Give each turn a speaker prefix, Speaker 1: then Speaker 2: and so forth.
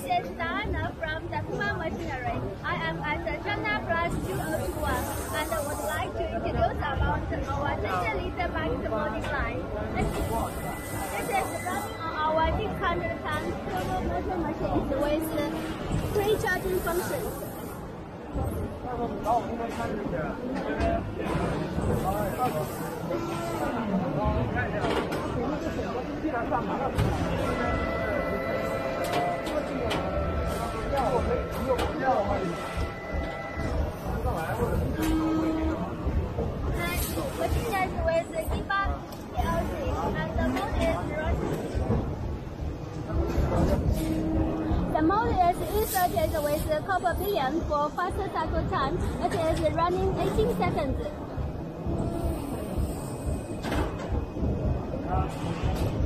Speaker 1: is Diana from Dakumar Machinery. I am at the chinaplas 2021 and would like to introduce about our 20-liter bucket molding line. This is running on our 600-ton turbo motor machine with pre-charging functions. Machine is with debug PLC and the mold is running. The mold is inserted with copper pillion for faster cycle time. It is running 18 seconds.